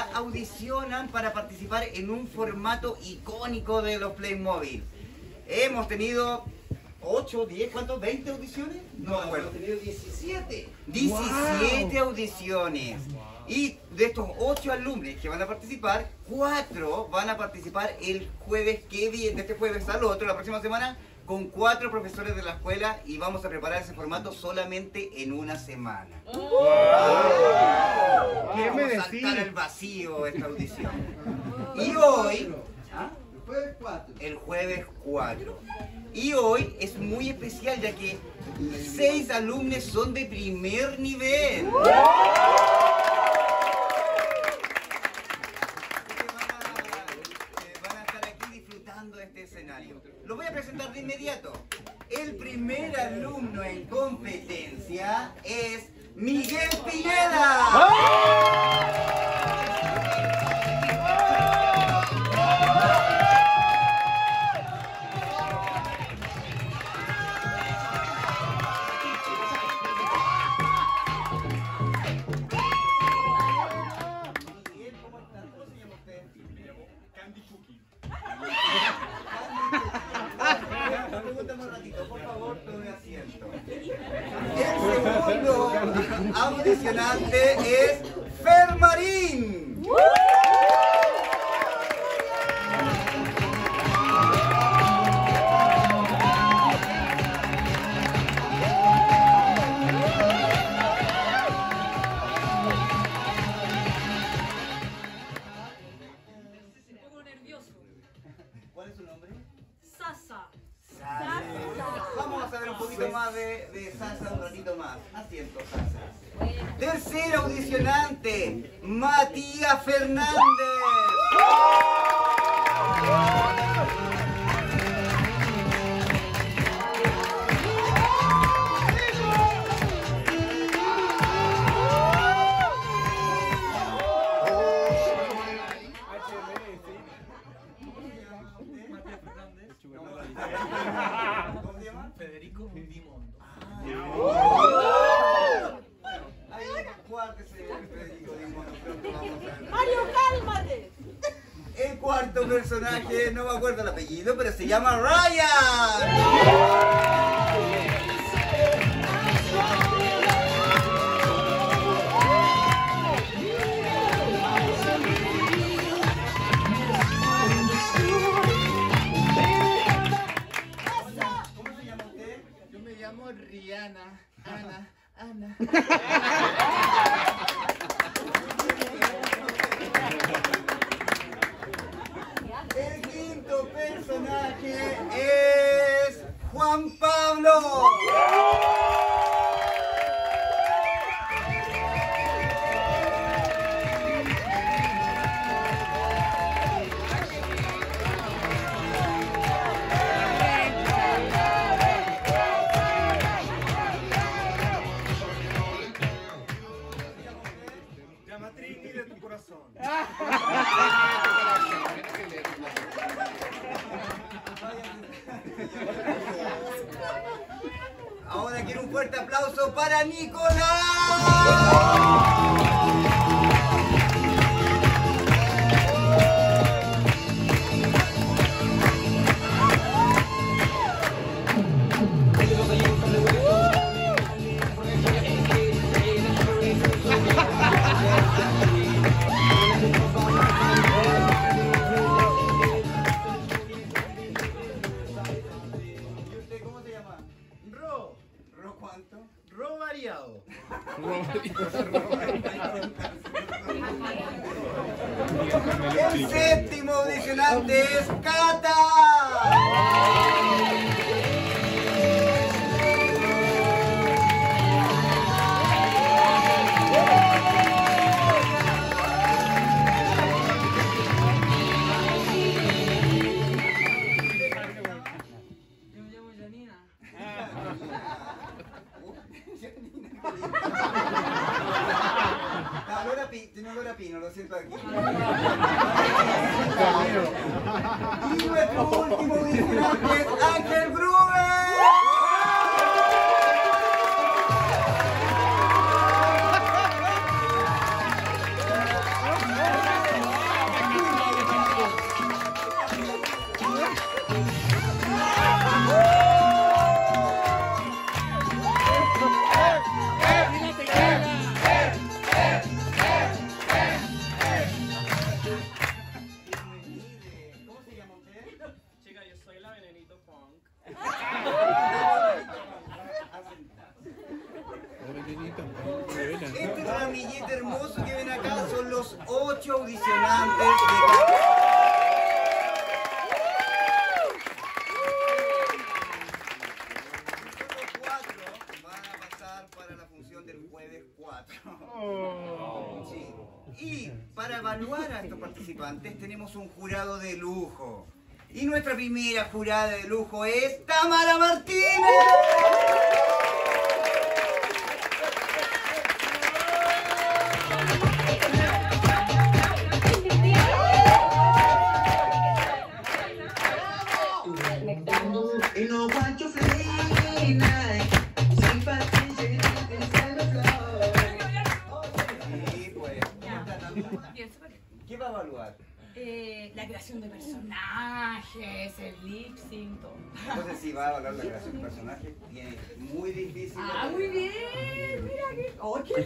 día audicionan para participar en un formato icónico de los Playmobil. Hemos tenido 8, 10, ¿cuántos? ¿20 audiciones? No me acuerdo. Hemos tenido 17. 17 audiciones. Y de estos 8 alumnos que van a participar, 4 van a participar el jueves que viene, de este jueves al otro, la próxima semana, con 4 profesores de la escuela, y vamos a preparar ese formato solamente en una semana. ¿Qué me Vamos a decís? saltar al vacío esta audición. Y hoy, el jueves 4. Y hoy es muy especial ya que 6 alumnos son de primer nivel. Van a estar aquí disfrutando de este escenario. Lo voy a presentar de inmediato. El primer alumno en competencia es Miguel Pineda. Por favor, tome asiento. El segundo audicionante es Fer Marín. Un poco nervioso. ¿Cuál es su nombre? Sasa. Vamos a saber un poquito más de Sasa un ratito más. Asiento, Sasa. Tercer audicionante, Matías Fernández. ¿Cómo se llama? Federico Dimondo. Ahí, cuártese, Federico Dimondo, pronto vamos a ver. Mario, cálmate. El cuarto personaje, no me acuerdo el apellido, pero se llama Ryan. ¿Cómo se llama usted? Yo me llamo Rihanna. Ana. El quinto personaje es Juan Pablo. Llama Trini de tu corazón. Ahora quiero un fuerte aplauso para Nicolás. ¿Y usted cómo se llama? Ro. ¿Ro cuánto? Ro variado. El séptimo audicionante es Cata. Yo me llamo Janina. Señor Lora Pino, lo siento aquí. Y nuestro último audicionante es Ángel Gruber. 8 audicionantes de Solo 4 van a pasar para la función del jueves 4. Sí. Y para evaluar a estos participantes tenemos un jurado de lujo. Y nuestra primera jurada de lujo es Tamara Martínez. ¿Qué va a evaluar? La creación de personajes, el lip sync, todo. Entonces sí va a evaluar la creación de personajes. Tiene muy difícil. Ah, muy bien. Mira que. ¡Oh, qué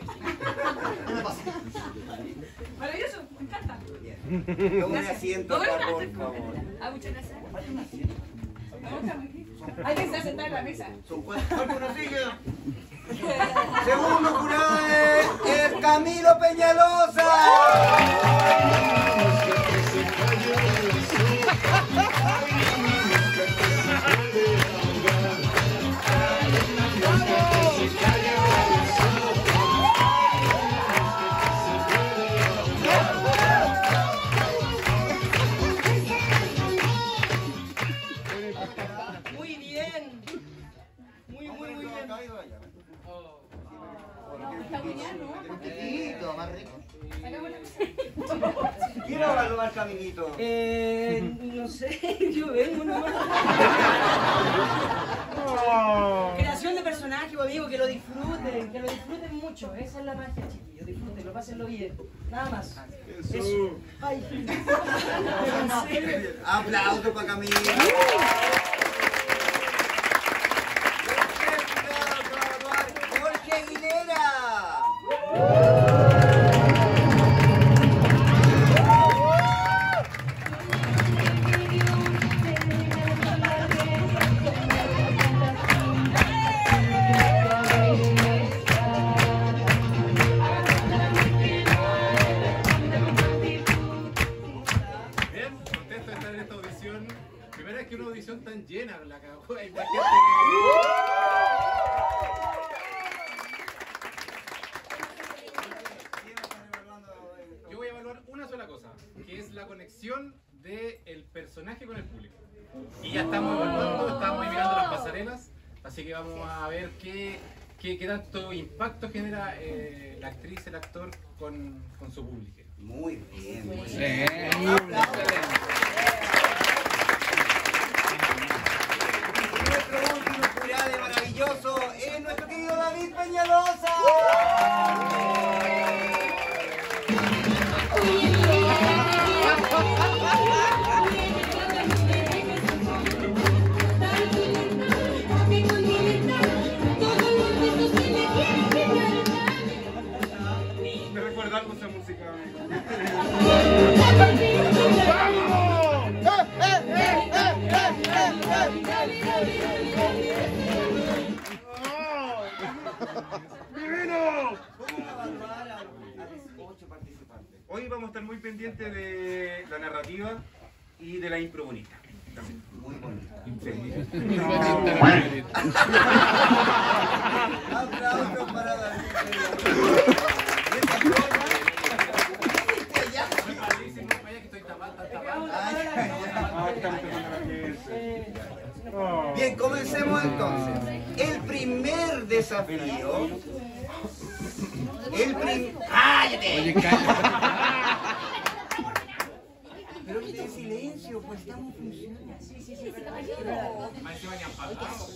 maravilloso! Me encanta. Bien. Tome un asiento acá, por favor. Ah, muchas gracias. Falta un asiento. Hay que estar sentado en la mesa. Son 4. Falta una silla. Segundo jurado es Camilo Peñalosa. Muy bien. Muy bien. Está muy bien, ¿no? Más rico. ¿Quién va a evaluar Caminito? No sé, yo vengo nomás. Creación de personaje, amigo, que lo disfruten mucho. Esa es la magia, chiquillos. Disfrútenlo, pásenlo bien. Nada más. Eso. Ay. Aplauso para Camilo. Jorge Aguilera. Bien, contento de estar en esta audición. Primera vez que una audición tan llena, la cagó. Hay más gente que... Yo voy a evaluar una sola cosa, que es la conexión del personaje con el público. Y ya estamos evaluando, estamos ahí mirando las pasarelas, así que vamos a ver qué tanto impacto genera la actriz, el actor con su público. Muy bien. Muy bien. Sí. Nuestro último jurado maravilloso es nuestro querido David Peñalosa. Me recuerda algo esa música, amigo. ¡Divino! Hoy vamos a estar muy pendientes de la narrativa y de la impro bonita. Muy bonita. Aplausos para David. Bien, comencemos entonces. El primer desafío. ¡Cállate! Pero de silencio, pues estamos funcionando. Más encima ni han pagado.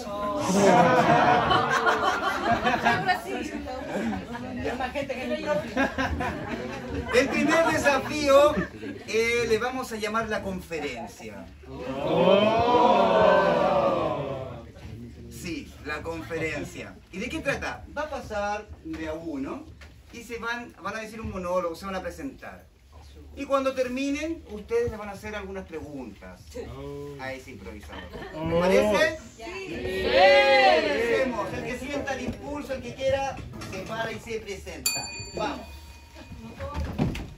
El primer desafío le vamos a llamar la conferencia. Sí, la conferencia. ¿Y de qué trata? Va a pasar de a uno y van a decir un monólogo, se van a presentar. Y cuando terminen, ustedes le van a hacer algunas preguntas a ese improvisador. ¿Les parece? Sí. Empecemos. El que sienta el impulso, el que quiera, se para y se presenta. Vamos.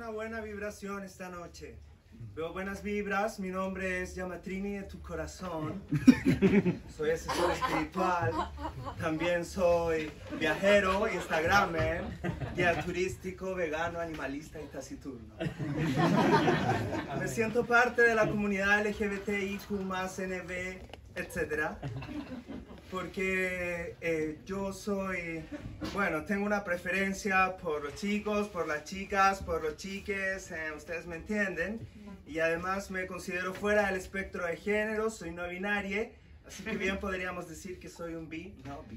una buena vibración esta noche. Veo buenas vibras. Mi nombre es Yamatrini de tu corazón. Soy asesor espiritual. También soy viajero, instagramer, guía turístico, vegano, animalista y taciturno. Me siento parte de la comunidad LGBTIQ+, NB, etc. Porque yo soy, bueno, tengo una preferencia por los chicos, por las chicas, por los chiques, ustedes me entienden. Y además me considero fuera del espectro de género, soy no binaria, así que bien podríamos decir que soy un bi.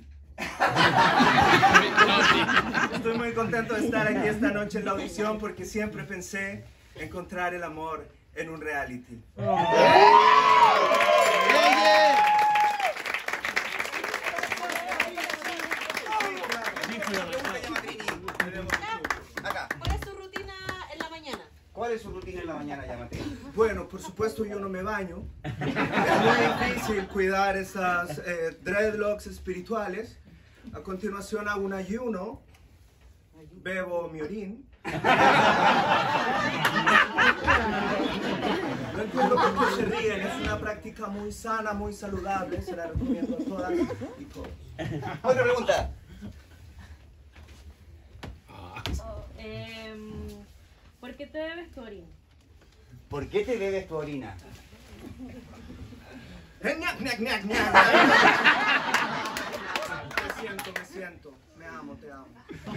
Estoy muy contento de estar aquí esta noche en la audición porque siempre pensé encontrar el amor en un reality. ¿Cuál es tu rutina en la mañana? ¿Cuál es su rutina en la mañana, Yamatrini? Bueno, por supuesto yo no me baño. Es muy difícil cuidar esas dreadlocks espirituales. A continuación hago un ayuno, bebo mi orín. No entiendo por qué se ríen, es una práctica muy sana, muy saludable, se la recomiendo a todas y todos. Otra pregunta. ¿Por qué te bebes tu orina? ¿Por qué te bebes tu orina? ¡Ñac, ñac, ñac, ñac! Me siento, me amo, te amo.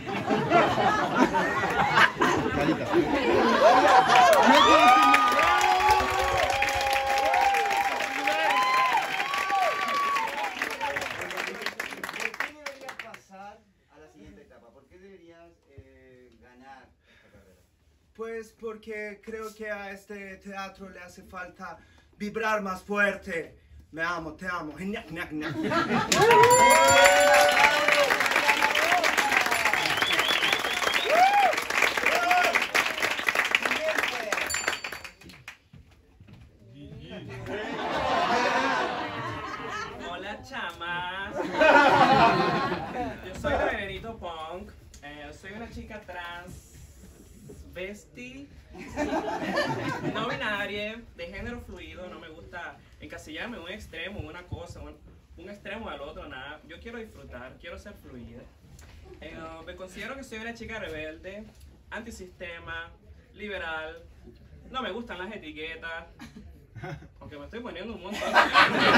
Pues porque creo que a este teatro le hace falta vibrar más fuerte. Me amo, te amo. Ñac, ñac, ñac. Hola, chamas. Yo soy Benedito Punk. Soy una chica trans. Vesti, no binaria, de género fluido, no me gusta encasillarme en un extremo, en una cosa, un extremo al otro, nada. Yo quiero disfrutar, quiero ser fluida. Me considero que soy una chica rebelde, antisistema, liberal, no me gustan las etiquetas, aunque me estoy poniendo un montón de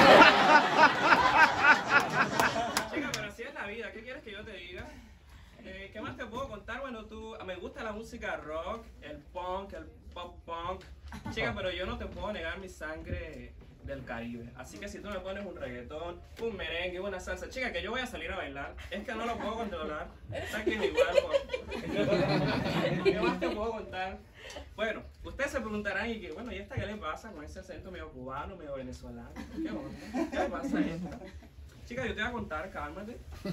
chica, pero así es la vida, ¿qué quieres que yo te diga? ¿Qué más te puedo contar? Bueno, me gusta la música rock, el punk, el pop punk. Chica, pero yo no te puedo negar mi sangre del Caribe. Así que si tú me pones un reggaetón, un merengue, una salsa, chica, que yo voy a salir a bailar, es que no lo puedo controlar. Está aquí en mi cuerpo. ¿Qué más te puedo contar? Bueno, ustedes se preguntarán, y que, bueno, ¿y esta qué le pasa con ese acento medio cubano, medio venezolano? ¿Qué onda? ¿Qué le pasa a esta? Chica, yo te voy a contar, cálmate. Yo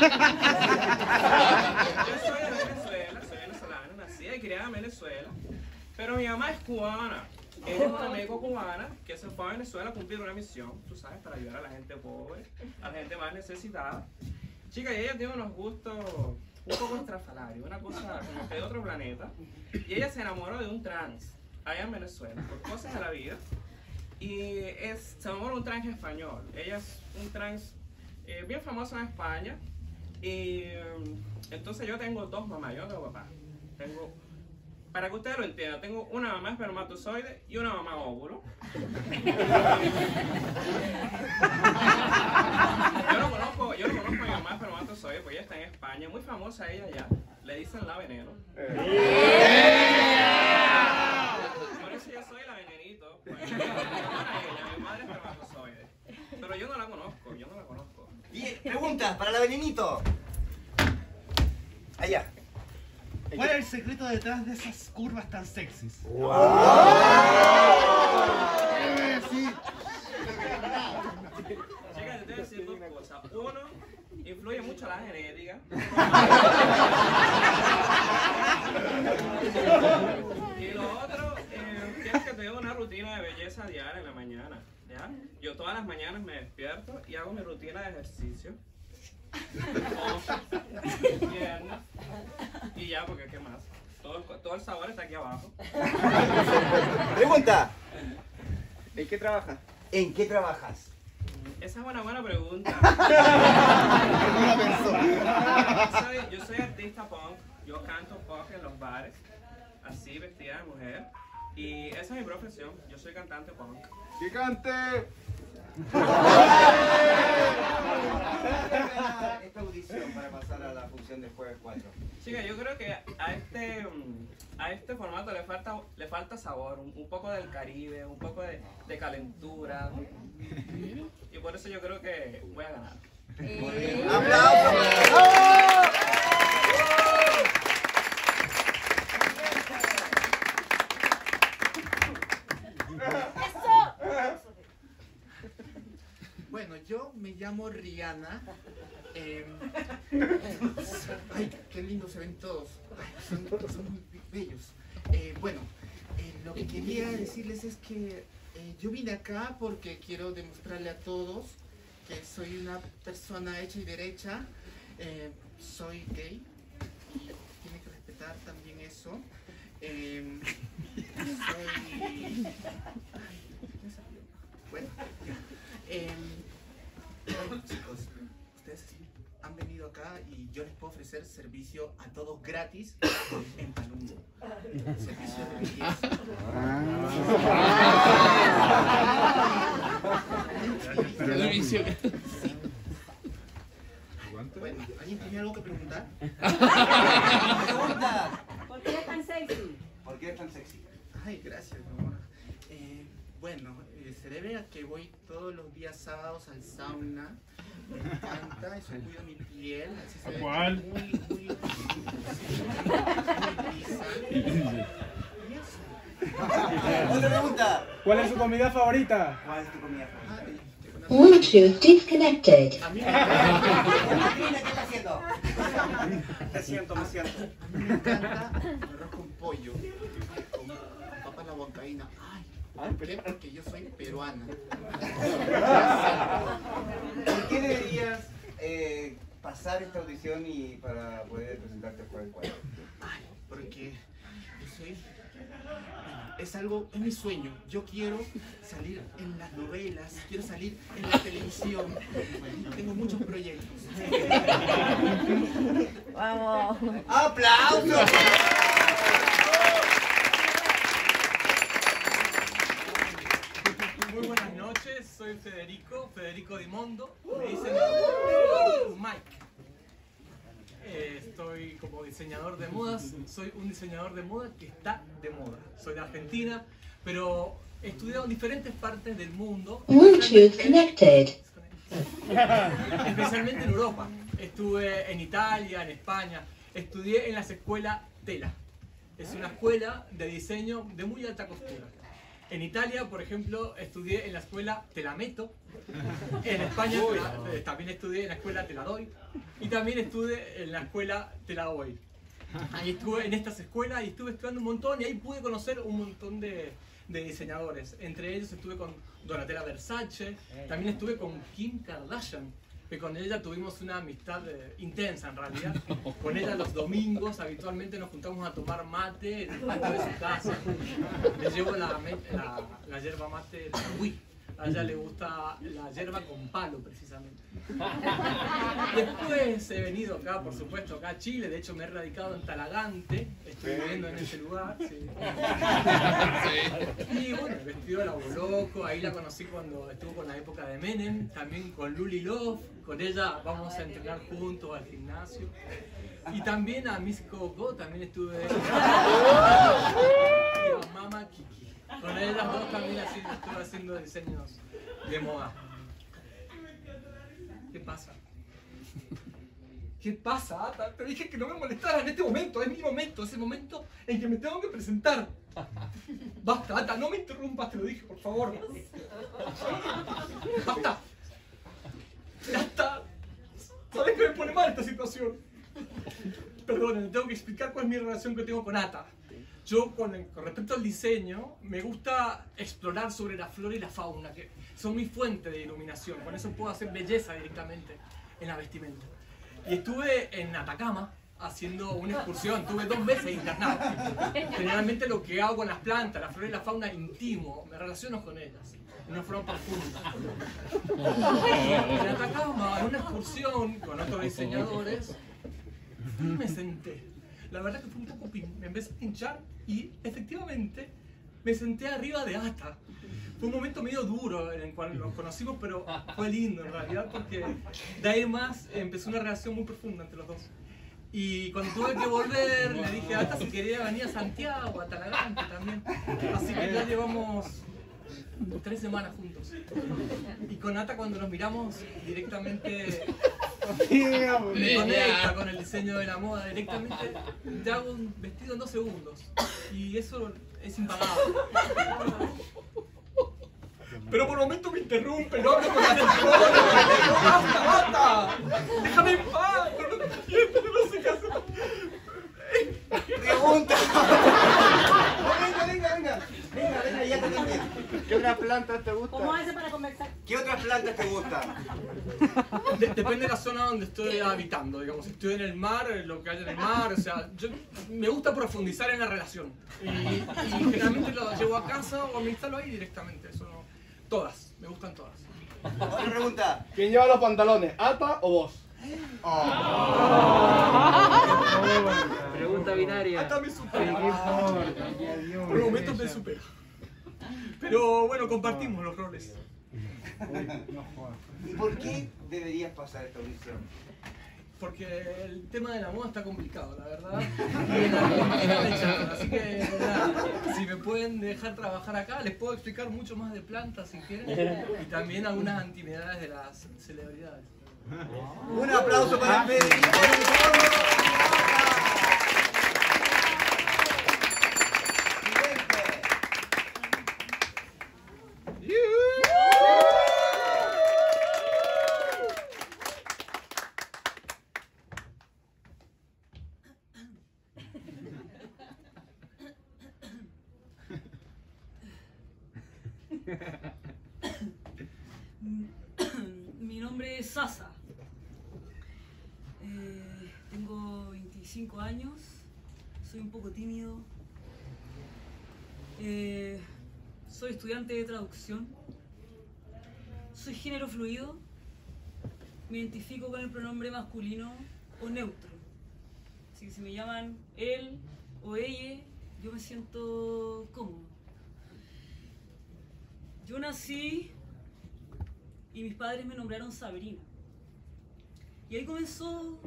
soy de Venezuela, soy venezolana, nacida y criada en Venezuela, pero mi mamá es cubana. Ella es una médico cubana que se fue a Venezuela a cumplir una misión, tú sabes, para ayudar a la gente pobre, a la gente más necesitada. Chica, y ella tiene unos gustos un poco estrafalarios, una cosa como que de otro planeta, y ella se enamoró de un trans allá en Venezuela, por cosas de la vida, y se enamoró de un trans español. Ella es un trans bien famoso en España, y entonces yo tengo dos mamás, yo no tengo papá. Para que ustedes lo entiendan, tengo una mamá espermatozoide y una mamá óvulo. Yo no conozco a mi mamá espermatozoide, pues ella está en España, muy famosa ella ya, le dicen la veneno. Por eso yo soy la venenito, pues, mi madre es espermatozoide. Pero yo no la conozco, Bien, preguntas para la venenito. Allá. ¿Cuál es el secreto detrás de esas curvas tan sexys? ¡Wow! Sí. Chica, yo te voy a decir dos cosas. Uno, influye mucho la genética. Y lo otro, tienes que tener una rutina de belleza diaria en la mañana. ¿Ya? Yo todas las mañanas me despierto y hago mi rutina de ejercicio. Piernas. Y ya, porque ¿qué más? Todo todo el sabor está aquí abajo. Pregunta, ¿En qué trabajas? ¿en qué trabajas? Esa es una buena pregunta. Yo soy artista punk, yo canto punk en los bares, así vestida de mujer. Y esa es mi profesión, yo soy cantante punk. ¡Que cante! Esta audición para pasar a la función del jueves 4. Chica, yo creo que a este formato le falta sabor, un poco del Caribe, un poco de calentura. Y por eso yo creo que voy a ganar. ¡Aplausos! Bueno, yo me llamo Rihanna. Ay, qué lindo se ven todos. Ay, son muy bellos. Lo que quería decirles es que yo vine acá porque quiero demostrarle a todos que soy una persona hecha y derecha. Soy gay y tiene que respetar también eso. Bueno, chicos, ustedes han venido acá y yo les puedo ofrecer servicio a todos gratis en Palumbo. Servicio de belleza. Servicio. Sí. Bueno, ¿alguien tiene algo que preguntar? Pregunta. ¿Por qué eres tan sexy? ¿Por qué eres tan sexy? Ay, gracias, mi amor. Bueno, se debe a que voy todos los días sábados al sauna. Me encanta, eso cuida mi piel. Así se ve muy lisa. Y eso. Otra pregunta. ¿Cuál es su comida favorita? ¿Cuál es tu comida favorita? Bluetooth disconnected. A mí ¿Qué está haciendo? Me siento. me encanta el arroz con pollo, con papas a la huancaína. Ay, ¿por qué? Porque yo soy peruana. ¿Por qué deberías pasar esta audición y para poder presentarte el jueves 4? Ay, porque yo soy... Es mi sueño. Yo quiero salir en las novelas, quiero salir en la televisión. Tengo muchos proyectos. Vamos. ¡Aplausos! Muy buenas noches, soy Federico Di Mondo, me dicen Mike. Estoy como diseñador de modas, soy un diseñador de moda que está de moda. Soy de Argentina, pero he estudiado en diferentes partes del mundo. Bluetooth connected. Especialmente en Europa. Estuve en Italia, en España. Estudié en las escuelas Tela. Es una escuela de diseño de muy alta costura. En Italia, por ejemplo, estudié en la escuela Telameto. En España también estudié en la escuela Teladoy. Y también estudié en la escuela Teladoy. Ahí estuve en estas escuelas y estuve estudiando un montón y ahí pude conocer un montón de diseñadores. Entre ellos estuve con Donatella Versace, también estuve con Kim Kardashian, que con ella tuvimos una amistad intensa en realidad. Con ella los domingos habitualmente nos juntamos a tomar mate en el patio de su casa. Le llevo la yerba mate de Wii. A ella le gusta la yerba con palo, precisamente. Después he venido acá, por supuesto, acá a Chile. De hecho, me he radicado en Talagante. Estoy viviendo en ese lugar. Sí. Y bueno, el vestido de la Boloco. Ahí la conocí cuando estuvo con la época de Menem. También con Luli Love. Con ella vamos a entrenar juntos al gimnasio. Y también a Miss Coco. También estuve. Y a Mama Kiki. Con ellas dos también estuve haciendo diseños de moda. ¿Qué pasa? ¿Qué pasa, Ata? Te dije que no me molestaras en este momento, es mi momento, es el momento en que me tengo que presentar. Basta, Ata, no me interrumpas, te lo dije, por favor. Basta. Ya está. Sabes que me pone mal esta situación. Perdón, tengo que explicar cuál es mi relación que tengo con Ata. Yo, con respecto al diseño, me gusta explorar sobre la flora y la fauna, que son mi fuente de iluminación. Con eso puedo hacer belleza directamente en la vestimenta. Y estuve en Atacama, haciendo una excursión. Tuve 2 meses internado. Generalmente lo que hago con las plantas, la flora y la fauna, intimo, me relaciono con ellas de una forma profunda. En Atacama, en una excursión con otros diseñadores, y me senté. La verdad que fue un poco me empecé a pinchar y efectivamente me senté arriba de Ata. Fue un momento medio duro en el cual nos conocimos, pero fue lindo en realidad porque de ahí más empezó una relación muy profunda entre los dos. Y cuando tuve que volver le dije a Ata si quería venir a Santiago, a Talagante también. Así que ya llevamos 3 semanas juntos. Y con Ata cuando nos miramos directamente me conecta con el diseño de la moda. Directamente te hago un vestido en 2 segundos. Y eso es impagable. Pero por momentos me interrumpe, no hablo con la ¡Basta, basta! ¡Déjame en paz! No lo entiendo, no sé qué hacer. ¡Pregunta! Venga, ya te también. ¿Qué otras plantas te gustan? ¿Cómo hace para conversar? ¿Qué otras plantas te gustan? Depende de la zona donde estoy habitando, digamos, si estoy en el mar, lo que hay en el mar, o sea, me gusta profundizar en la relación. Y generalmente lo llevo a casa o me instalo ahí directamente, eso no. Todas, me gustan todas. Otra pregunta. ¿Quién lleva los pantalones, Ata o vos? Pregunta binaria. Ata me supera. Por momentos me supera. Pero bueno, compartimos los roles. ¿Y por qué deberías pasar esta audición? Porque el tema de la moda está complicado, la verdad. Y en Argentina me echaron, así que nada, si me pueden dejar trabajar acá, les puedo explicar mucho más de plantas si quieren. Y también algunas intimidades de las celebridades. Un aplauso para el médico. Mi nombre es Sasa. Tengo 25 años. Soy un poco tímido. Soy estudiante de traducción. Soy género fluido. Me identifico con el pronombre masculino o neutro. Así que si me llaman él o ella, yo me siento cómodo. Yo nací y mis padres me nombraron Sabrina. Y ahí comenzó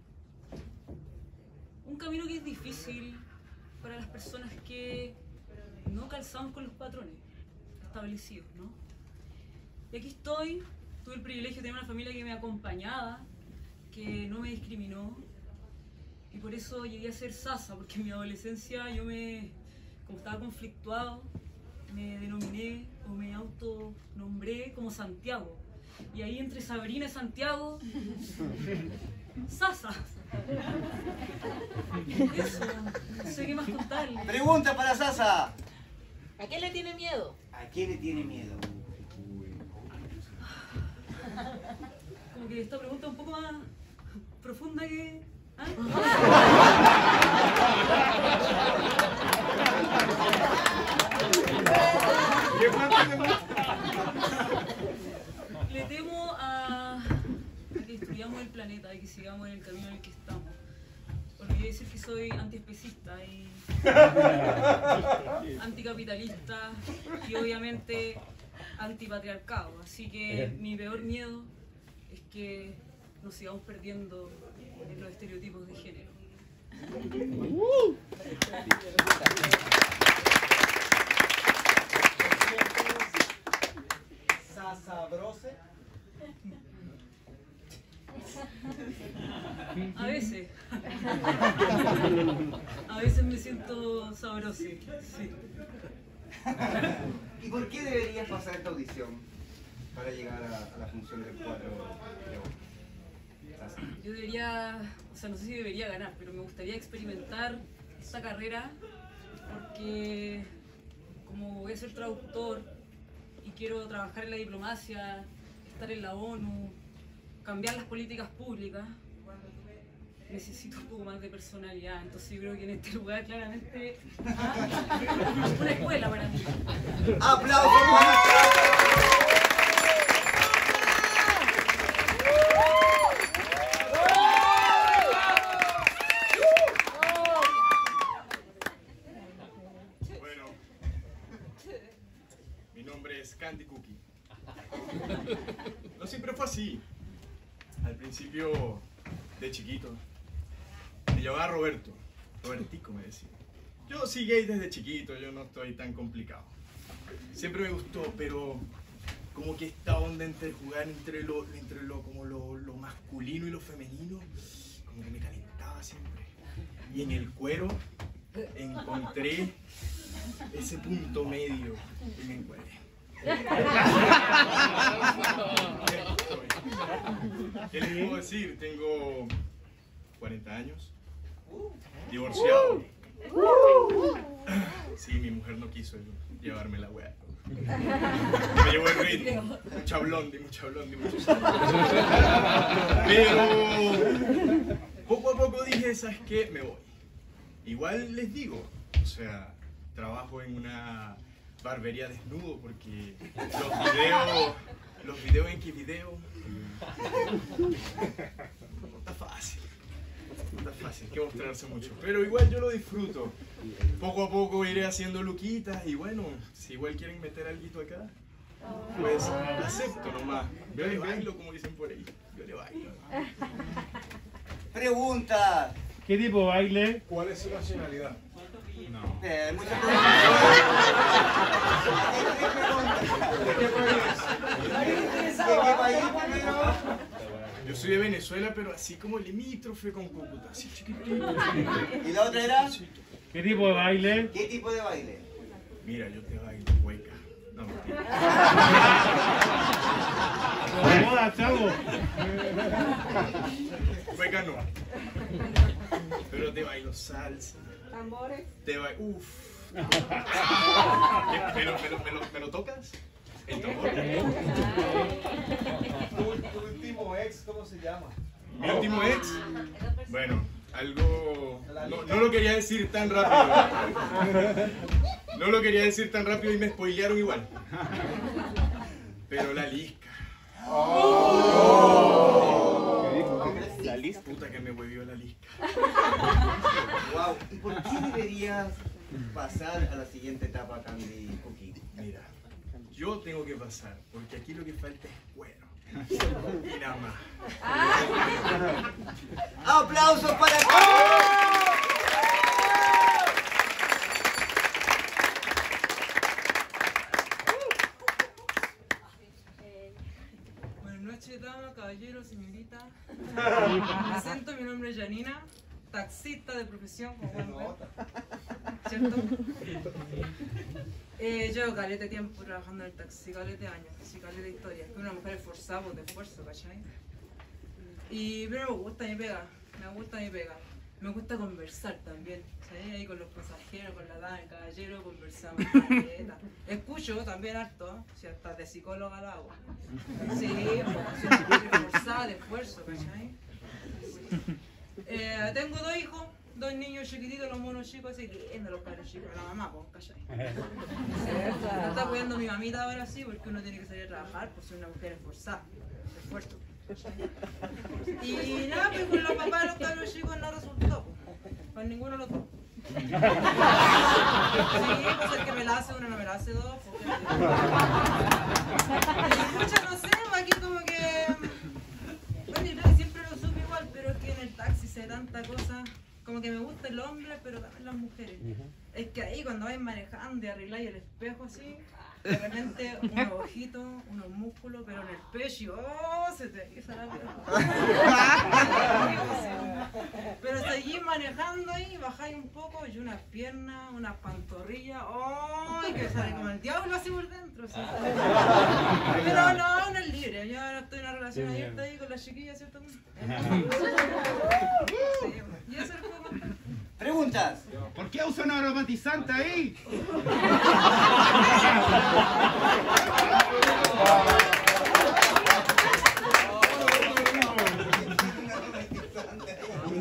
un camino que es difícil para las personas que no calzamos con los patrones establecidos, ¿no? Y aquí estoy, tuve el privilegio de tener una familia que me acompañaba, que no me discriminó, y por eso llegué a ser Sasa, porque en mi adolescencia como estaba conflictuado, me denominé o me autonombré como Santiago. Y ahí entre Sabrina y Santiago, Sasa. Eso, no sé qué más contarle. Pregunta para Sasa. ¿A qué le tiene miedo? ¿A qué le tiene miedo? Como que esta pregunta es un poco más profunda que... ¿ah? Le temo a que destruyamos el planeta y que sigamos en el camino en el que estamos. Olvidé decir que soy antiespecista y anticapitalista y obviamente antipatriarcado. Así que mi peor miedo es que nos sigamos perdiendo en los estereotipos de género. ¿Sasabrose? A veces. A veces me siento sabroso. Sí. ¿Y por qué deberías pasar esta audición para llegar a la función del 4 de agosto? Yo debería, o sea, no sé si debería ganar, pero me gustaría experimentar esta carrera porque como voy a ser traductor y quiero trabajar en la diplomacia, estar en la ONU, cambiar las políticas públicas, necesito un poco más de personalidad. Entonces yo creo que en este lugar claramente una escuela para mí. ¡Aplausos para Bueno, mi nombre es Candy Cookie. No siempre fue así. Al principio, de chiquito, me llamaba Roberto. Robertico me decía. Yo sí gay desde chiquito, yo no estoy tan complicado. Siempre me gustó, pero como que esta onda entre jugar entre lo masculino y lo femenino, como que me calentaba siempre. Y en el cuero encontré ese punto medio y me encuadré. ¿Qué les puedo decir? Tengo 40 años, divorciado. Sí, mi mujer no quiso llevarme la wea. Me llevó el ritmo, mucha blondie. Pero poco a poco dije, ¿sabes qué? Me voy. Igual les digo, o sea, trabajo en una barbería desnudo porque los videos en Xvideo no está fácil, hay que mostrarse mucho, pero igual yo lo disfruto. Poco a poco iré haciendo luquitas y bueno, si igual quieren meter alguito acá, pues acepto nomás. Yo le bailo, como dicen por ahí, yo le bailo. Pregunta. ¿Qué tipo de baile? ¿Cuál es su nacionalidad? No. Muchas preguntas. Yo soy de Venezuela, pero así como limítrofe con Cúcuta, así chiquitito. ¿Y la otra era? ¿Qué tipo de baile? ¿Qué tipo de baile? Mira, yo te bailo hueca. No, mentira. ¡Joda, chavo! Hueca no. Pero te bailo salsa. Tambores. Te bailo... Uff. ¿Me lo tocas? El tambor. ¿Tu último ex cómo se llama? ¿Mi último ex? Bueno, algo... No lo quería decir tan rápido. No lo quería decir tan rápido y me spoilearon igual. Pero la Lisca. La Lisca. Puta que me huevió la Lisca. Wow. ¿Y por qué deberías pasar a la siguiente etapa, Candy Cookie? Mira, yo tengo que pasar, porque aquí lo que falta es cuero. Y nada más. ¡Aplausos para Buenas noches, dama, caballero, señorita. Me presento, mi nombre es Janina, taxista de profesión, como pueden ver. ¿Cierto? Llevo caleta de tiempo trabajando en el taxi, caleta de años, así caleta de historia. Es que una mujer esforzada por de esfuerzo, ¿cachai? Pero me gusta mi pega, Me gusta conversar también, ¿sabes? Ahí con los pasajeros, con la dama, el caballero, conversamos. Escucho también harto, si hasta de psicóloga la hago. Sí, soy una mujer esforzada, de esfuerzo, ¿cachai? Tengo 2 hijos, 2 niños chiquititos, los monos chicos, así lindos los caros chicos, la mamá, pues, ¿cachai? Me está cuidando mi mamita ahora sí, porque uno tiene que salir a trabajar, pues soy una mujer esforzada, de esfuerzo. Y nada, pues con los papás de los cabros chicos no resultó, pues, con ninguno de los dos. Sí, pues el que me la hace uno no me la hace dos, porque... Escucha, no sé, aquí como que... Bueno, yo creo que siempre lo supe igual, pero es que en el taxi sé tanta cosa, como que me gusta el hombre, pero también las mujeres. Es que ahí cuando vais manejando y arregláis el espejo así, de repente unos ojitos, unos músculos, pero en el pecho, ¡oh! Se te empieza la piel. Pero seguís manejando ahí, bajáis un poco y unas piernas, unas pantorrillas, ¡oh! Que sale como el diablo así por dentro. ¿Sí? Pero no es libre, yo ahora estoy en una relación abierta ahí con las chiquillas, ¿cierto? Sí, y eso es como... Preguntas. ¿Por qué usa un aromatizante ahí?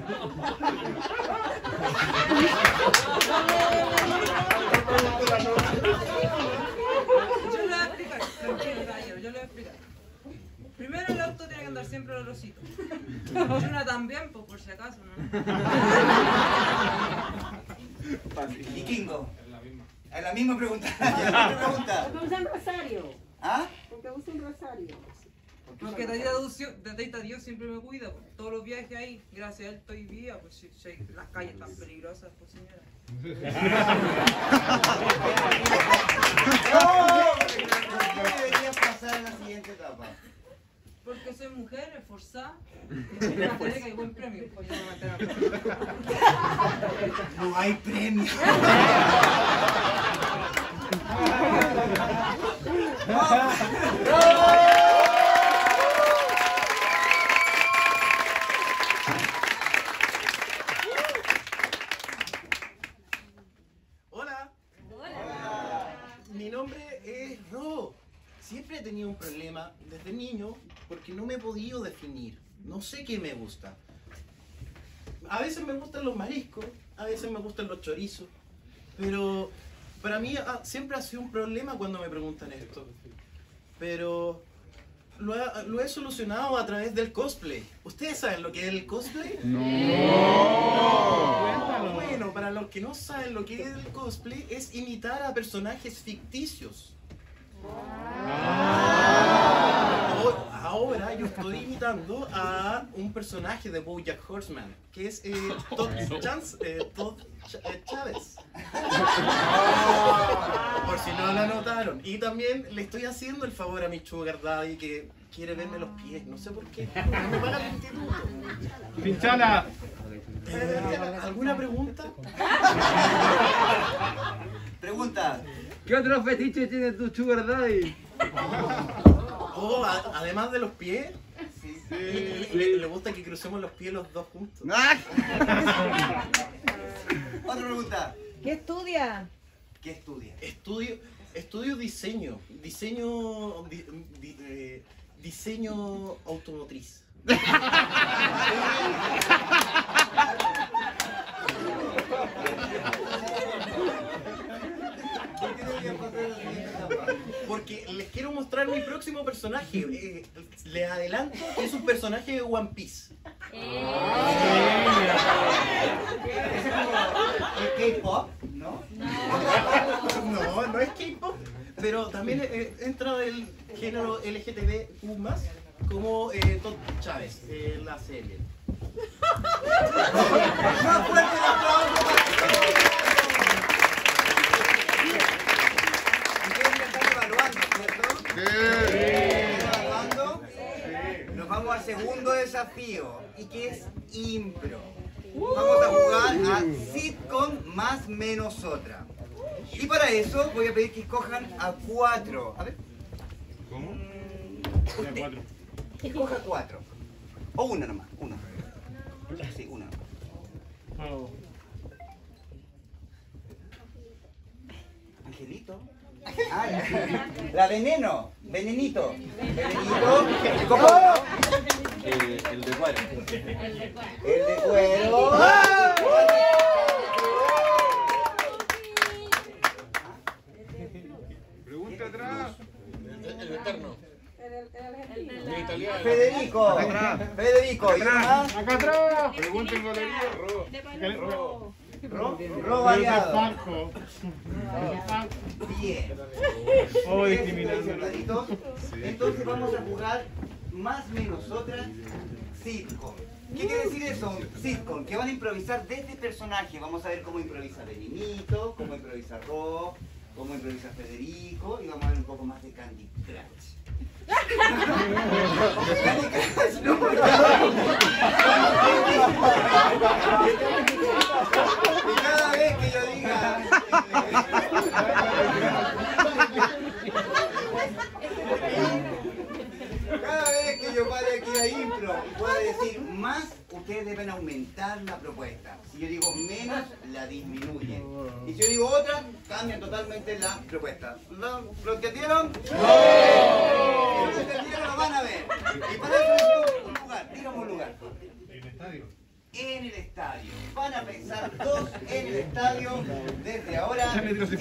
Yo le voy a explicar, tranquilo, caballero, yo le voy a explicar. Primero el auto tiene que andar siempre olorosito. Y una también, pues por si acaso, ¿no? Vikingo. Es la misma pregunta. pregunta. Porque usan rosario. ¿Ah? Porque usan rosario. Porque Tatita Dios siempre me cuida, pues, todos los viajes ahí, gracias a él estoy viva, pues si las calles están peligrosas, pues señora. ¿Qué deberías pasar en la siguiente etapa? Porque soy mujer, esforzada, y que hay buen premio, pues yo me mantengo. No hay premio. Hola. Mi nombre es Ro. Siempre he tenido un problema desde niño porque no me he podido definir. No sé qué me gusta. A veces me gustan los mariscos, a veces me gustan los chorizos, pero para mí siempre ha sido un problema cuando me preguntan esto. Pero lo he solucionado a través del cosplay. ¿Ustedes saben lo que es el cosplay? No. Bueno, para los que no saben lo que es el cosplay, es imitar a personajes ficticios. Ahora yo estoy imitando a un personaje de BoJack Horseman, que es Todd Chávez. Por si no lo notaron. Y también le estoy haciendo el favor a mi sugar daddy que quiere verme los pies, no sé por qué. No me paga el instituto. Pinchala. ¿Alguna pregunta? Pregunta. ¿Qué otro fetiche tiene tu sugar daddy? Oh, además de los pies, le gusta que crucemos los pies los dos juntos. Otra pregunta. ¿Qué estudia? ¿Qué estudia? Estudio diseño. Diseño automotriz. Porque les quiero mostrar mi próximo personaje. Les adelanto que es un personaje de One Piece. ¿Es K-pop? ¿No? No es K-pop. Pero también entra del género LGTBQ+, como Todd Chávez en la serie. ¡Más fuerte el aplauso! Ustedes me están evaluando, ¿cierto? Sí. ¿Evaluando? Nos vamos al segundo desafío, y que es impro. Vamos a jugar a sitcom más menos otra. Y para eso voy a pedir que escojan a 4. A ver. ¿Cómo? Usted. 4. Escoja 4. O una nomás, una. Sí, una nomás. Oh. Angelito. Ah, la veneno. Venenito. Venenito. ¿Cómo? El de cuero. El de cuero. Pregunta atrás. El eterno. El italiano. Federico. Federico. ¿Y uno más? Acá atrás. Pregunta en galería. Ro variado. Falco. Bien. Oh, discriminando. Entonces vamos a jugar más menos otra sitcom. ¿Qué quiere decir eso? Sitcom, que van a improvisar desde personaje. Vamos a ver cómo improvisa Benimito, cómo improvisa Ro, cómo improvisa Federico y vamos a ver un poco más de Candy Crush. Candy Crush, no. Y cada vez que yo diga... Cada vez que yo pare aquí a impro y pueda decir más, ustedes deben aumentar la propuesta. Si yo digo menos, la disminuyen. Y si yo digo otra, cambian totalmente la propuesta. ¿Lo entendieron? ¡No! Si no lo entendieron, lo van a ver. Y para eso necesito un lugar. Dígame un lugar. ¿En el estadio? en el estadio. Van a pensar 2 en el estadio desde ahora.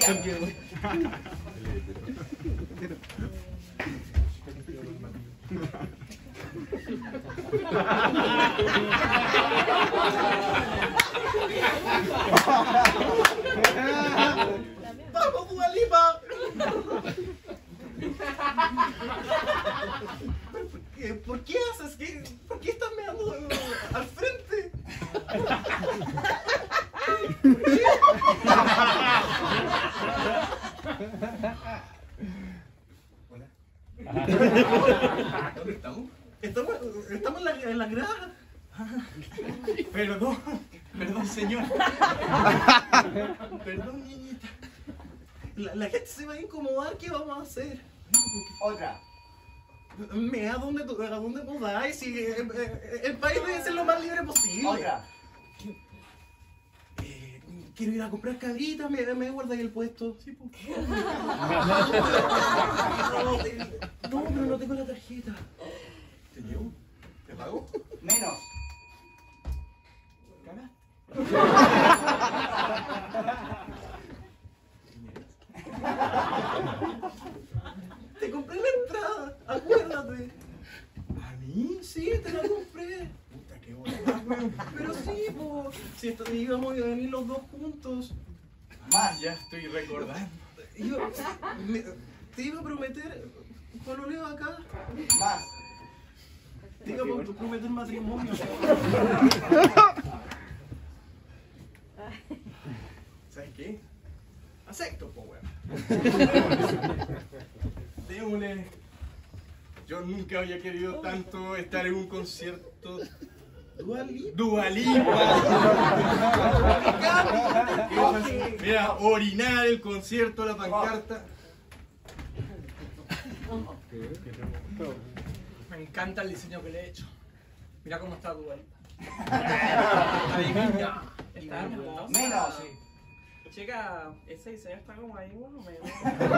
¡Vamos, Dua Lipa! ¿Por qué haces? ¿Por qué estás meando al frente? ¿Por qué? Hola. ¿Dónde estamos? Estamos en la grada. Perdón, señor. Perdón, niñita. La gente se va a incomodar. ¿Qué vamos a hacer? Otra. Mea donde podáis. Si el país debe ser lo más libre posible. Otra. Quiero ir a comprar cabritas. ¿Me guardáis el puesto? Sí, pues. No, pero no tengo la tarjeta. ¿Te llevo? ¿Te pago? Menos. Te compré la entrada, acuérdate. ¿A mí? Sí, te la compré. Puta, qué bueno. Pero sí, po. Si íbamos a venir los dos juntos. Más. Ya estoy recordando. Te iba a prometer pololeo acá. Más. Te iba a prometer matrimonio. ¿Sabes qué? Acepto, po, weón. Démosle. Yo nunca había querido tanto estar en un concierto. Dua Lipa. Mira, orinar el concierto, la pancarta. Me encanta el diseño que le he hecho. Mira cómo está Dua Lipa. Está hermoso. Menos. Chica, ese diseño está como ahí, más o menos.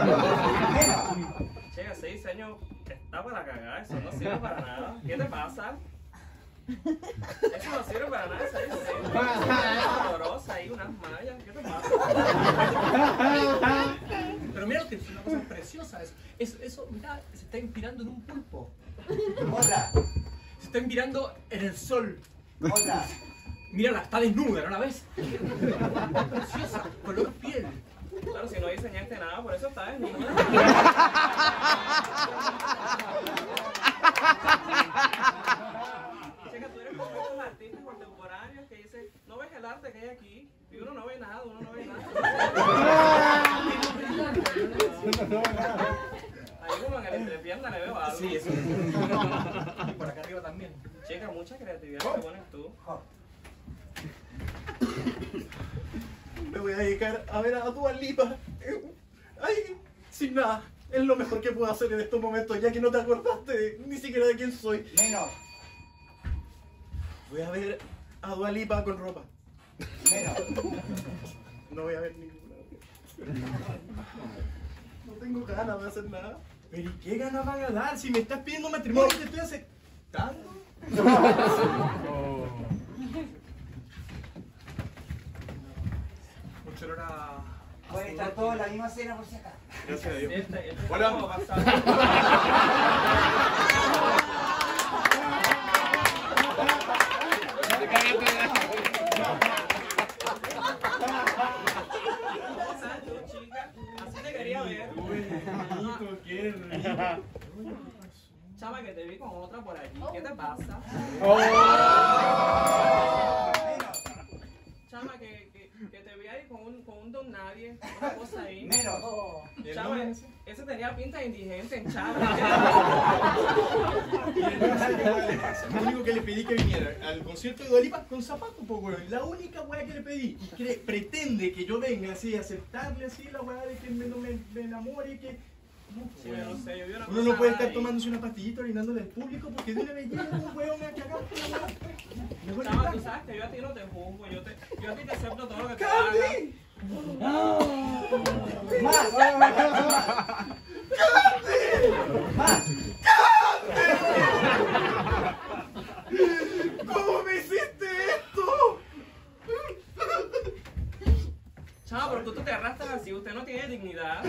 Chica, ese diseño está para cagar, eso no sirve para nada. ¿Qué te pasa? Eso no sirve para nada, ese diseño. Una dolorosa ahí, unas mallas, ¿qué te pasa? Pero mira que es una cosa preciosa. Eso, mira, se está inspirando en un pulpo. Otra. Se está inspirando en el sol. Otra. Mírala, está desnuda, ¿no la ves? Preciosa, color piel. Claro, si no diseñaste nada, por eso está desnuda. Chica, tú eres como estos artistas contemporáneos que dicen, no ves el arte que hay aquí, y uno no ve nada, Ahí como en el entrepierna le veo algo. Sí, eso. Y por acá arriba también. Chica, mucha creatividad que pones tú. Me voy a dedicar a ver a Dua Lipa. Ay, sin nada. Es lo mejor que puedo hacer en estos momentos, ya que no te acordaste ni siquiera de quién soy. Menos. Voy a ver a Dua Lipa con ropa. Menos. No voy a ver ninguna. No tengo ganas de hacer nada. Pero ¿y qué ganas van a dar? Si me estás pidiendo matrimonio, te estoy aceptando. Mucho olor a... Puede estar todos en la misma cena por si acaso. Gracias a Dios. Hola. Así te quería ver. Qué rico. Chama, que te vi con otra por allí. ¿Qué te pasa? Chama, que te vi ahí con un don nadie, una cosa ahí. Menos. Chama, ese tenía pinta de indigente, chama. Lo único que le pedí que viniera al concierto de Dua Lipa con zapatos, pues, weón. La única weá que le pedí. Y que pretende que yo venga así, aceptarle así la weá de que me enamore y que... Sí, no sé, yo vi una Uno cosa no puede estar ahí. tomándose una pastillita orinándole al público porque de una vez llega un weón a cagar por la weá. Chama, tú sabes que yo a ti no te juzgo, yo a ti te acepto todo lo que te haga. Más. Más. ¿Cómo me hiciste esto? Chao, porque tú te arrastras así, usted no tiene dignidad.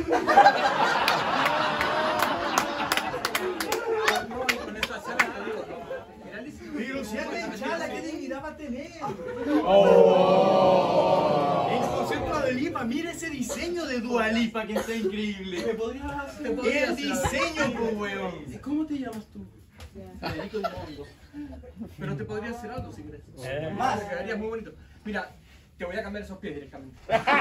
Pero si es Chala, ¿qué dignidad va a tener? El concierto de Lipa, mira ese diseño de Dua Lipa que está increíble. El diseño, pues, weón. ¿Cómo te llamas tú? Federico del Mundo. Pero te podría hacer algo si quieres. Más. Te quedaría muy bonito. Mira, te voy a cambiar esos pies directamente.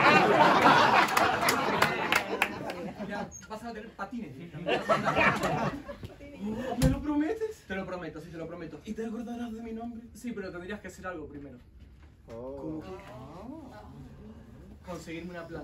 Ya, vas a tener patines directamente. ¿Me lo prometes? Te lo prometo, sí, te lo prometo. ¿Y te acordarás de mi nombre? Sí, pero tendrías que hacer algo primero. ¿Cómo que? Conseguirme una planta.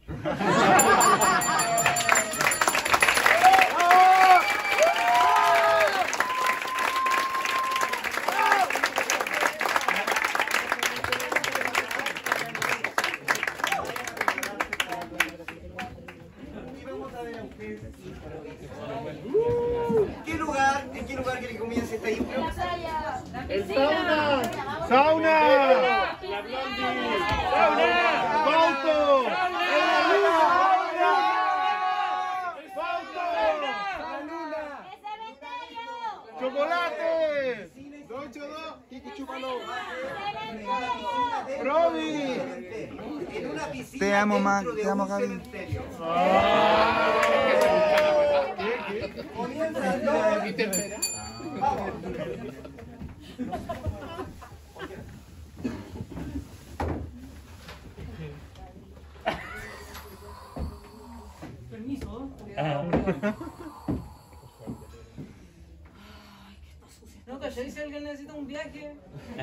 ¿En qué lugar quiere que comience esta intro? ¡El sauna! ¡Sauna! ¡La Blondie! ¡Sauna! ¡Fausto! ¡Chocolate! 282, Kiki Chúpalo. ¡Brody! En una piscina. Te amo, man. dentro de Te amo, un Gaby. cementerio. Permiso. No, ¿cachai? Si alguien necesita un viaje.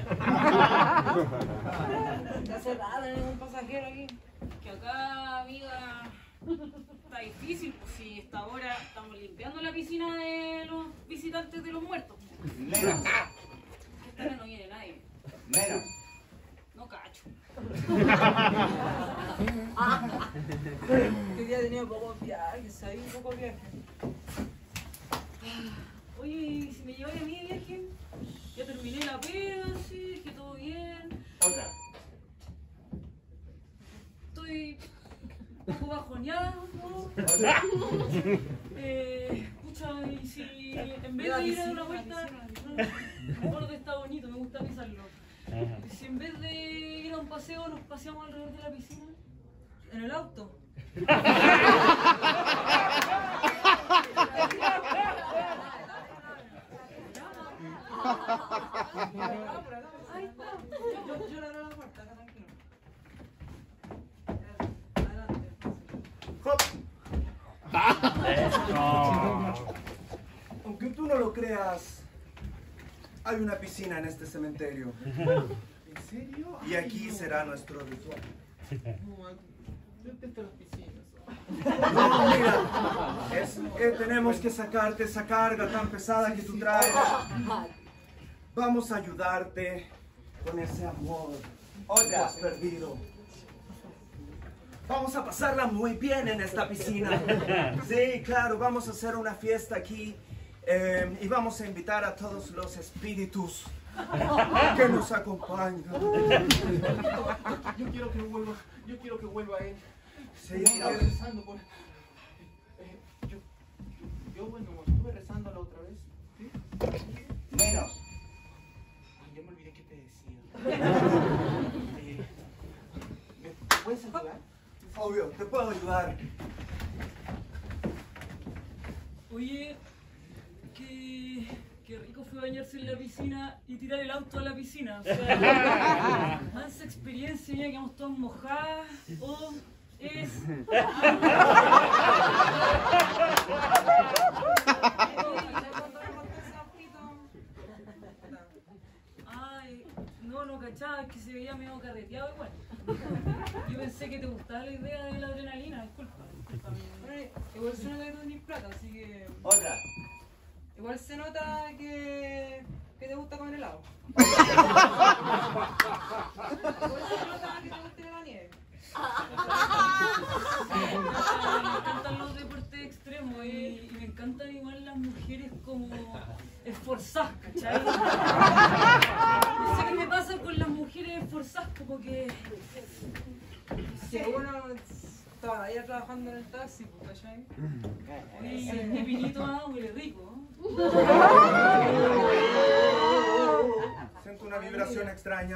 Está cerrada, hay un pasajero aquí. Que acá, amiga, está difícil, pues si esta hora estamos limpiando la piscina de los visitantes de los muertos. Menos. Esta hora no viene nadie. Menos. No cacho. Que día he tenido pocos viajes, hay pocos viajes. Oye, ¿y si me lleváis a mí de viaje? Ya terminé la pega, sí, que todo bien. Otra. Estoy un poco bajoneado, ¿no? Pucha, y si en vez de ir a dar una vuelta, bueno que está bonito, me gusta pisarlo. Si en vez de ir a un paseo nos paseamos alrededor de la piscina, en el auto. Ahí está. Yo le abro la puerta, acá tranquilo. Aunque tú no lo creas, hay una piscina en este cementerio. ¿En serio? Y aquí será nuestro ritual. No, yo detesto las piscinas. No, mira, es que tenemos que sacarte esa carga tan pesada que tú traes. Vamos a ayudarte con ese amor que tú has perdido. Vamos a pasarla muy bien en esta piscina. Sí, claro, vamos a hacer una fiesta aquí y vamos a invitar a todos los espíritus que nos acompañan. Yo quiero que vuelva él. Sí, Estaba rezando por... yo, bueno, estuve rezando la otra vez. ¿Sí? Menos. Ay, ya me olvidé qué te decía. ¿Me puedes ayudar? Obvio, te puedo ayudar. Oye, qué rico fue bañarse en la piscina y tirar el auto a la piscina. O sea, mansa experiencia, ya quedamos todos mojadas. O es... Ay, no cachaba, es que se veía medio carreteado igual. Yo pensé que te gustaba la idea de la adrenalina, disculpa. Bueno, igual se nota que no tenés plata, así que... Otra. Igual se nota que te gusta comer helado. Igual se nota que te gusta ir a la nieve. Me encantan los deportes extremos y me encantan igual las mujeres como esforzadas, ¿cachai? No sé qué me pasa con las mujeres esforzadas, como que Si uno todavía trabajando en el taxi, pues, ¿cachai? Y vinito huele rico. Siento una vibración extraña.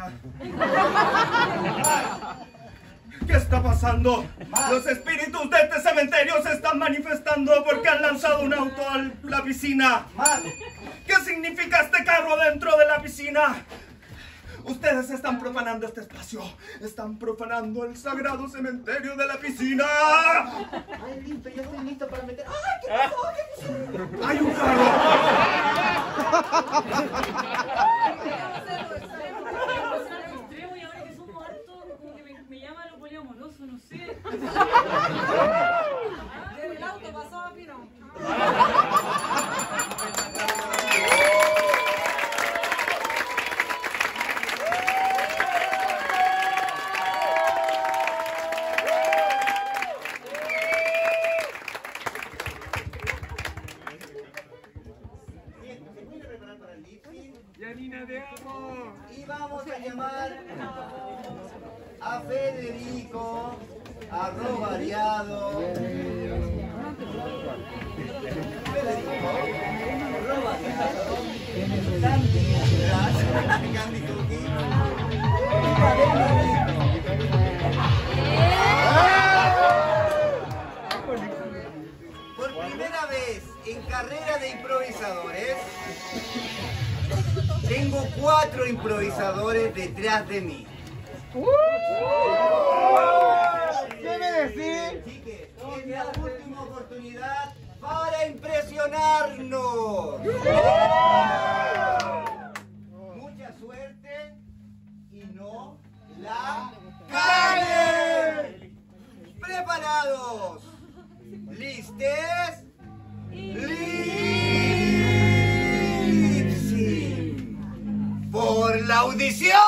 ¿Qué está pasando? Los espíritus de este cementerio se están manifestando porque han lanzado un auto a la piscina. ¿Qué significa este carro dentro de la piscina? Ustedes están profanando este espacio. Están profanando el sagrado cementerio de la piscina. Ay, listo, ya estoy listo para meter. ¡Ay, qué pasó! ¿Qué pasó? ¡Hay un carro! Y ahora que somos hartos, como que me llama lo poliamoroso, no sé. El auto pasó a Pino. Y vamos a llamar a Federico, a Robariado. Federico, Robariado, Candy Cookie, y Valero. Por primera vez en carrera de improvisadores, tengo 4 improvisadores detrás de mí. ¿Qué me decís? Chiques, es la última oportunidad para impresionarnos. Mucha suerte y no la caguen. ¿Preparados? ¿Listes? ¡Por la audición!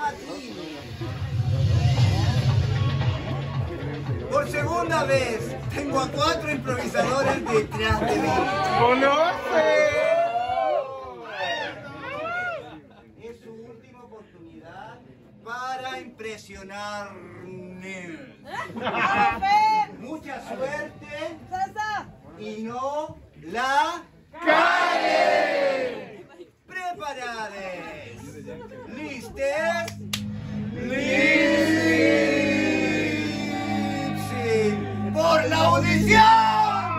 Por segunda vez, Tengo a 4 improvisadores detrás de mí. ¡Conoce! Es su última oportunidad para impresionarme. Mucha suerte y no la caguen. Preparades. Listes. Lipsing por la audición.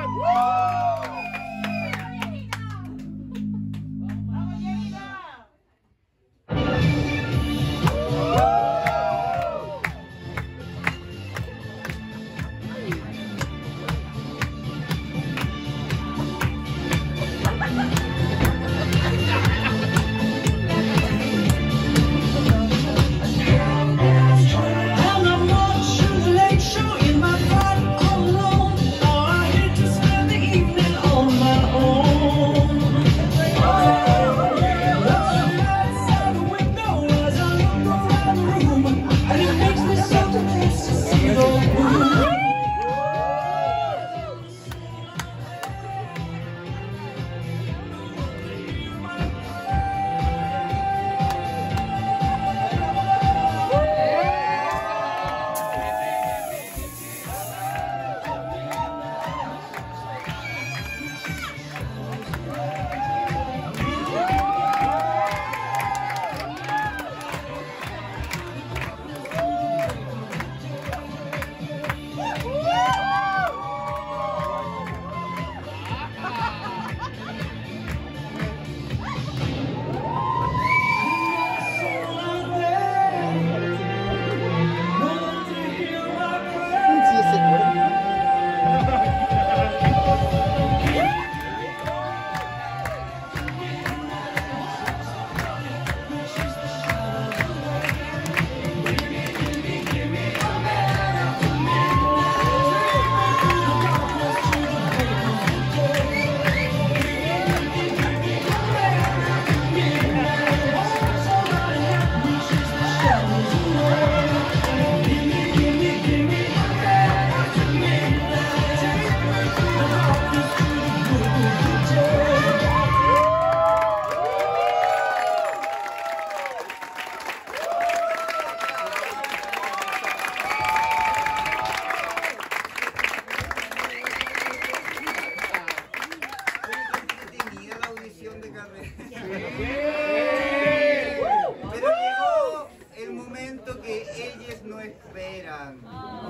Pero llegó el momento que ellos no esperan.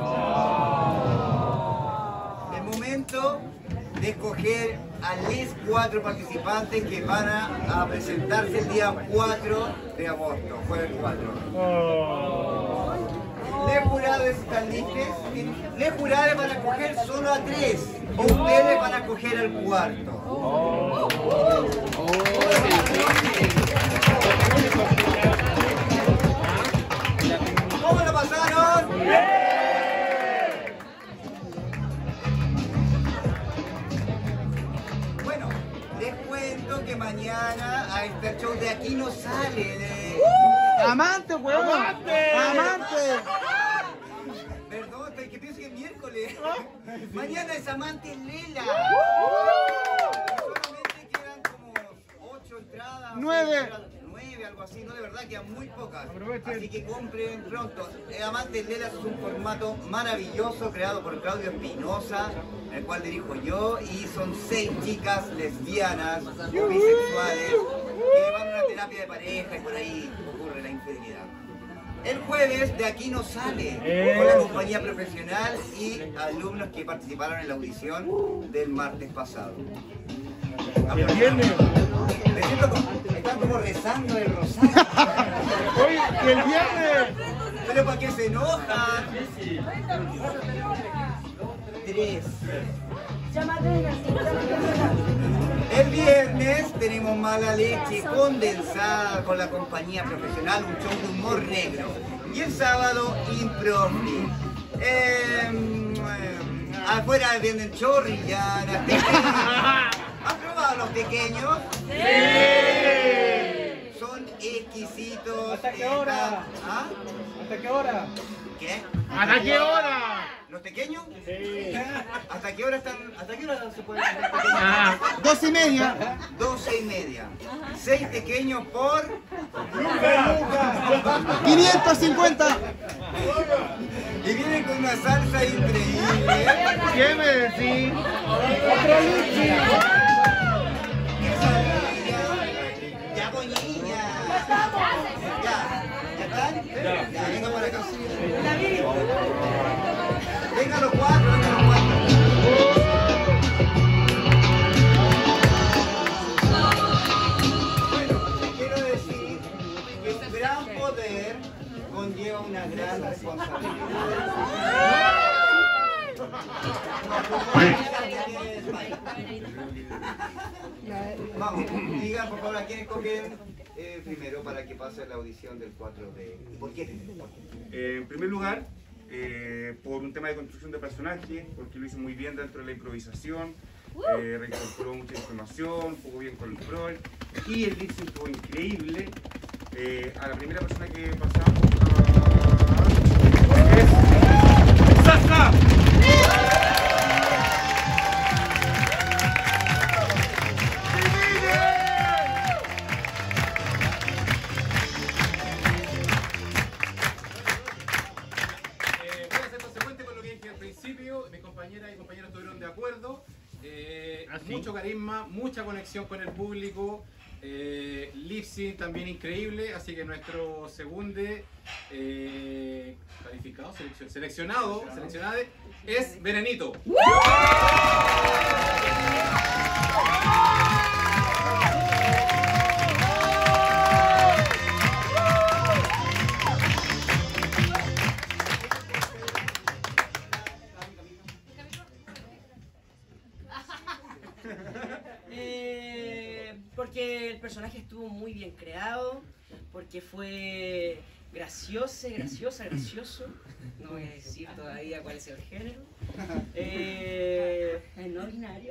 El momento de escoger a los 4 participantes que van a presentarse el día 4 de agosto, jueves 4. Les jurados están listos. Les jurados van a escoger solo a 3. Ustedes van a escoger al 4. ¿Cómo lo pasaron? Bueno, les cuento que mañana a este show de Aquí No Sale de... ¡Amante, weón! ¡Amante! ¡Amante! Perdón, pero que pienso que es miércoles. Mañana es Amante Lela. Solamente quedan como 8 entradas. 9. 9, algo así, no, de verdad quedan muy pocas. Así que compren pronto. Amante Lela es un formato maravilloso creado por Claudio Espinosa, el cual dirijo yo, y son 6 chicas lesbianas o bisexuales que van a una terapia de pareja y por ahí ocurre la infidelidad. El jueves de Aquí No Sale, con la compañía profesional y alumnos que participaron en la audición del martes pasado. ¿Y el viernes? Me siento como, están como rezando el rosario. Oye, ¿y el viernes? Pero ¿para qué se enojan? 3. El viernes tenemos Mala Leche condensada con la compañía profesional, un show de humor negro. Y el sábado, Improfi. Afuera venden chorrillanas. ¿Han probado los pequeños? ¡Sí! Son exquisitos. ¿Hasta qué hora? ¿Ah? ¿Hasta qué hora? ¿Qué? ¿Hasta qué hora? ¿Los pequeños? Sí. ¿Hasta qué hora están? ¿Hasta qué hora se pueden hacer 2:30. 12:30. 6 pequeños por 550. y vienen con una salsa increíble. ¿Qué me decís? Otro Luchi. Ya, boñilla. ¿Ya están? Ya, venga para acá. Vengan los cuatro, vengan los cuatro. Bueno, les quiero decir que un gran poder conlleva una gran responsabilidad. Vamos, digan por favor a quién escogen primero para que pase la audición del 4D. ¿Por qué primero? En primer lugar, por un tema de construcción de personaje, porque lo hizo muy bien dentro de la improvisación, reincorporó mucha información, jugó bien con el rol y el lip sync estuvo increíble. A la primera persona que pasamos es ¡Sasa! Mis compañeras y compañeros estuvieron de acuerdo. Mucho carisma, mucha conexión con el público, lip sync también increíble, así que nuestro segundo calificado, seleccionado es Veranito. Porque el personaje estuvo muy bien creado, porque fue gracioso. No voy a decir todavía cuál es el género. No ordinario.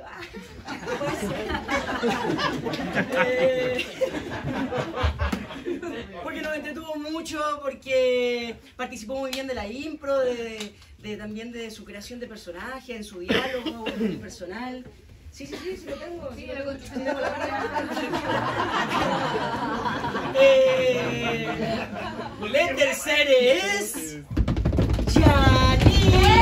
Porque nos entretuvo mucho, porque participó muy bien de la impro, también de su creación de personaje, en su diálogo personal. Sí, lo tengo. Sí, lo tengo la el tercer es Janine.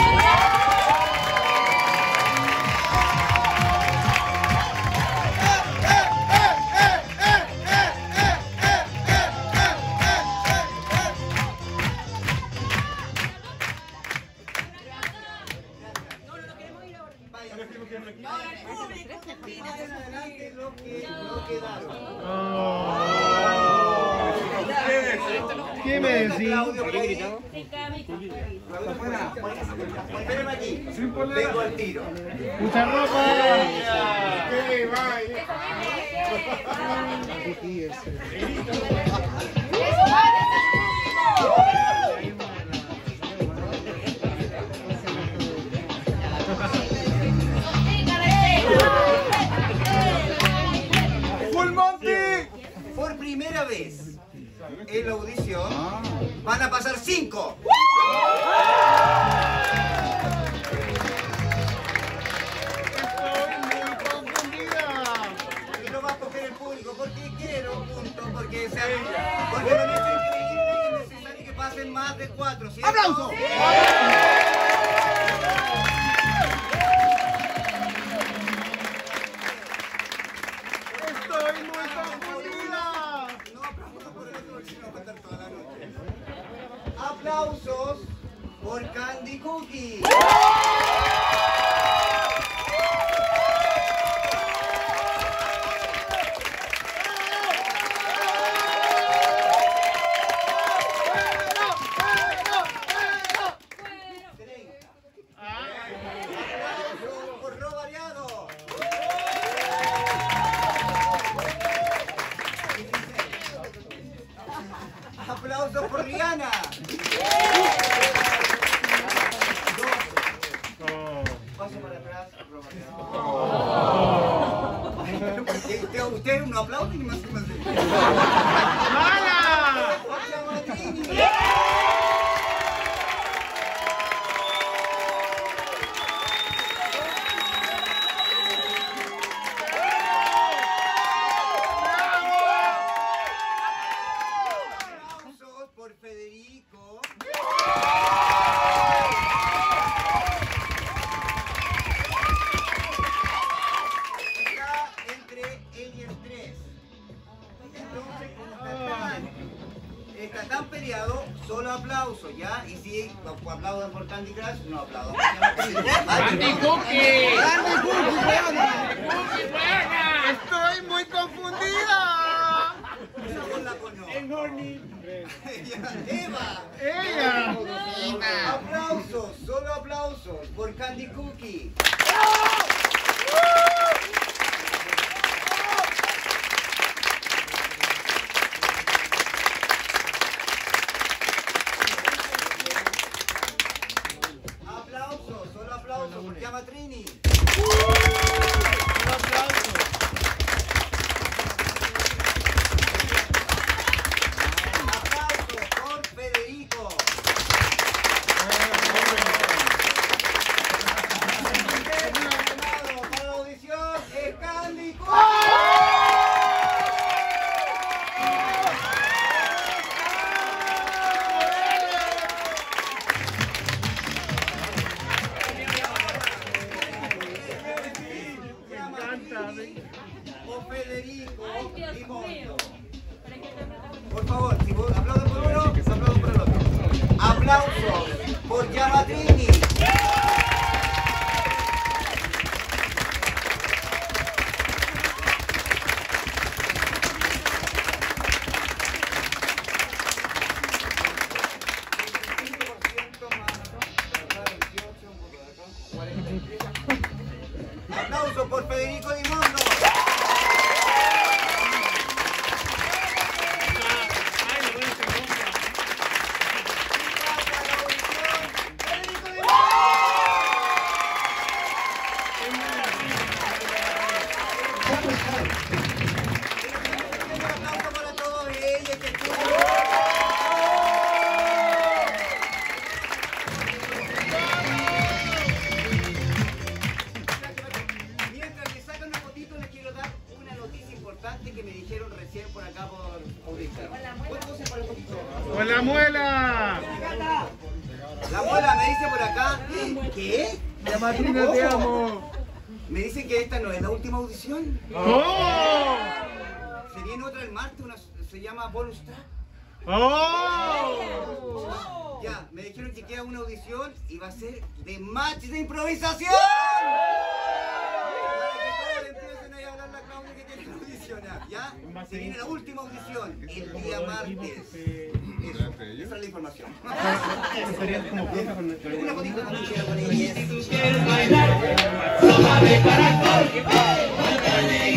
¿Qué me decís? Espérenme aquí. Vengo al tiro. ¡Mucha ropa! ¡Full Monty! Por primera vez en la audición van a pasar 5. Estoy muy confundida. Y lo va a escoger el público porque quiero, punto, porque lo han hecho increíble y es necesario que pasen más de 4. ¿Cierto? ¡Aplauso! Estoy muy confundida. No aplausos por el otro, si no va a estar toda la noche. Aplausos por Candy Cookie. Por Ro Variado. Aplausos por Rihanna. Paso para atrás, Ro Variado. Ustedes no aplauden y más que más. ¡Mala! tan peleado, solo aplauso, ¿ya? Y si aplaudan por Candy Crush, no aplaudan por ¡Candy Cookie! ¡Candy Cookie, buena! ¡Estoy muy confundida! ¡Eva! ¡Ella! Aplausos, solo aplausos por Candy Cookie. Aplausos, solo aplausos por Llama Trini. Por favor, si vos aplauden por uno, aplauden por el otro. Aplausos por Llama Trini. Aplausos por Federico Dimondo. Que me dijeron recién por acá por Audífono. ¡Con la muela! La muela me dice por acá. ¿Qué? La Matrina, te amo. Me dicen que esta no es la última audición. ¡Oh! Se viene otra el martes, se llama Bonus Track. ¡Oh! Ya, me dijeron que queda una audición y va a ser de match de improvisación. ¿Ya? Se viene la última audición el día martes. Esa es la información. Una fotito con ella.